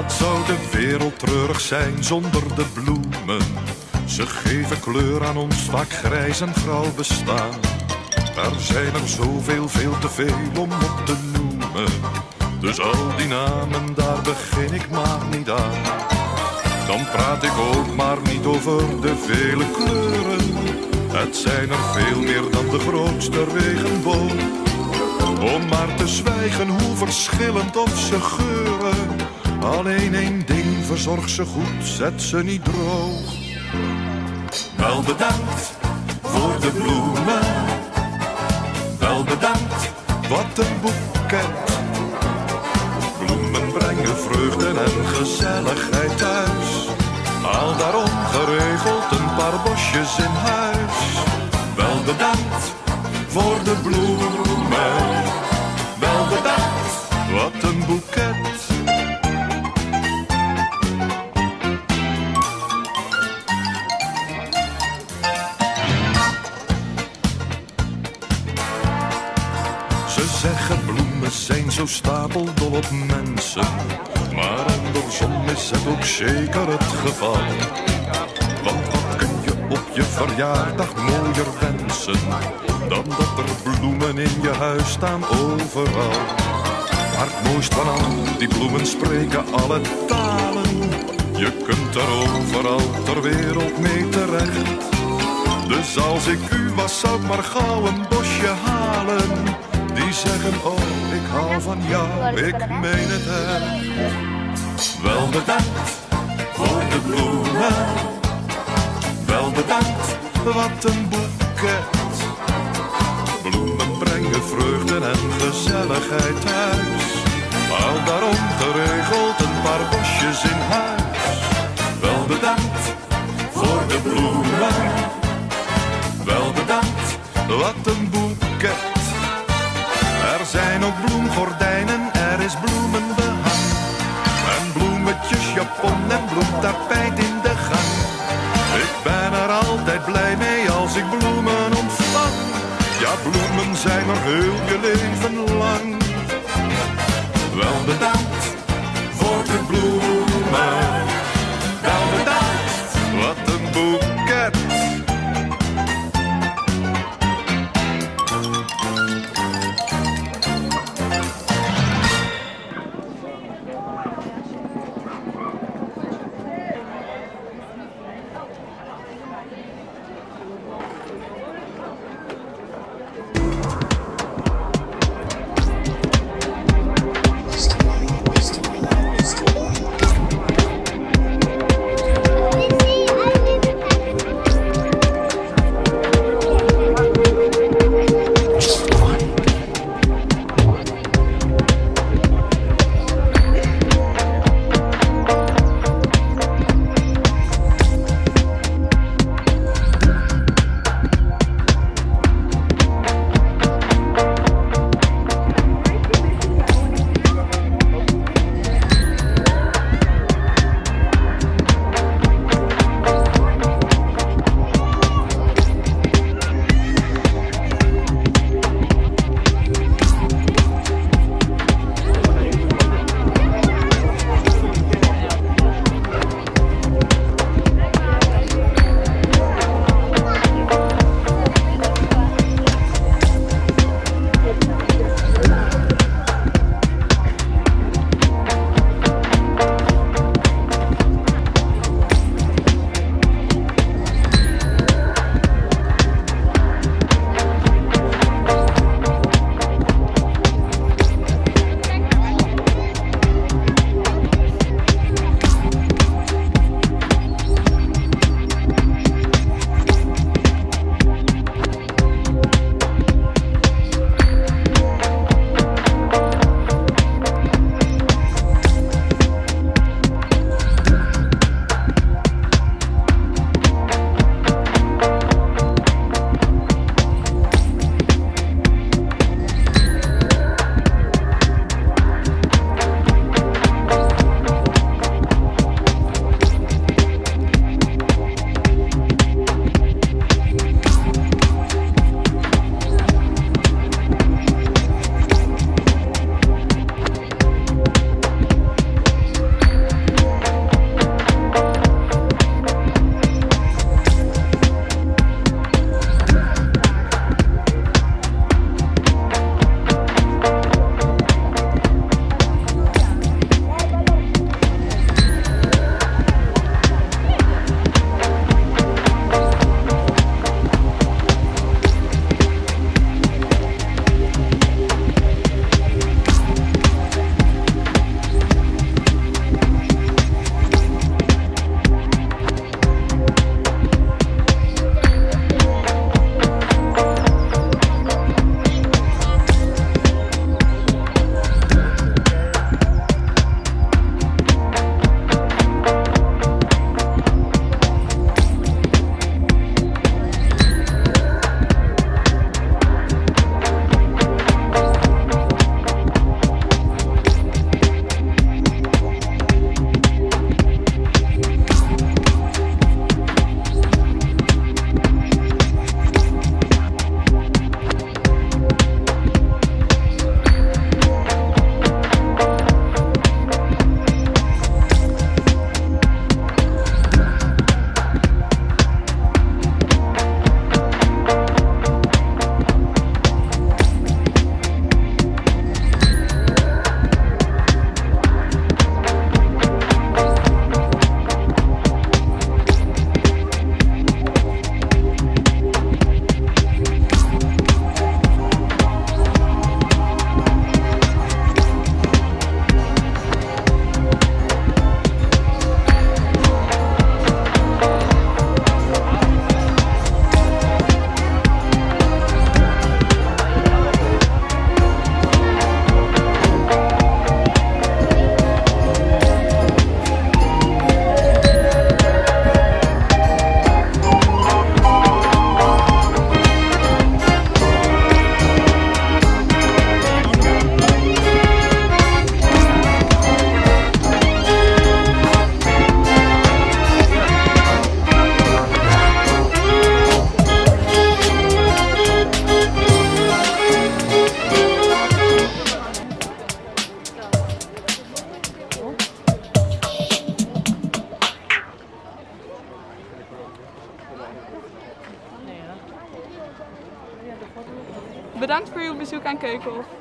Wat zou de wereld treurig zijn zonder de bloemen? Ze geven kleur aan ons vaak grijs en grauw bestaan. Er zijn er zoveel, veel te veel om op te noemen. Dus al die namen, daar begin ik maar niet aan. Dan praat ik ook maar niet over de vele kleuren. Het zijn er veel meer dan de grootste regenboog. Om maar te zwijgen hoe verschillend of ze geuren. Alleen één ding, verzorg ze goed, zet ze niet droog. Wel bedankt voor de bloemen. Wel bedankt, wat een boeket. Bloemen brengen vreugde en gezelligheid thuis. Haal daarom geregeld een paar bosjes in huis. Wel bedankt voor de bloemen. Wel bedankt, wat een boeket. Ze zeggen bloemen zijn zo stapeldol op mensen. Maar andersom is het ook zeker het geval. Want wat kun je op je verjaardag mooier wensen dan dat er bloemen in je huis staan overal. Maar het mooist van al, die bloemen spreken alle talen. Je kunt er overal ter wereld mee terecht. Dus als ik u was, zou ik maar gauw een bosje halen. Die zeggen, oh, ik hou van jou, ik meen het echt. Wel bedankt voor de bloemen. Wel bedankt, wat een boeket. Bloemen brengen vreugde en gezelligheid thuis. Haal daarom geregeld een paar bosjes in huis. Wel bedankt voor de bloemen. Wel bedankt, wat een boeket. Er zijn ook bloemgordijnen, er is bloemenbehang. En bloemetjes, japon en bloemtapijt in de gang. Ik ben er altijd blij mee als ik bloemen ontvang. Ja, bloemen zijn er heel je leven lang. Wel bedankt voor de bloemen. Wel bedankt, wat een boeket. Bedankt voor uw bezoek aan Keukenhof.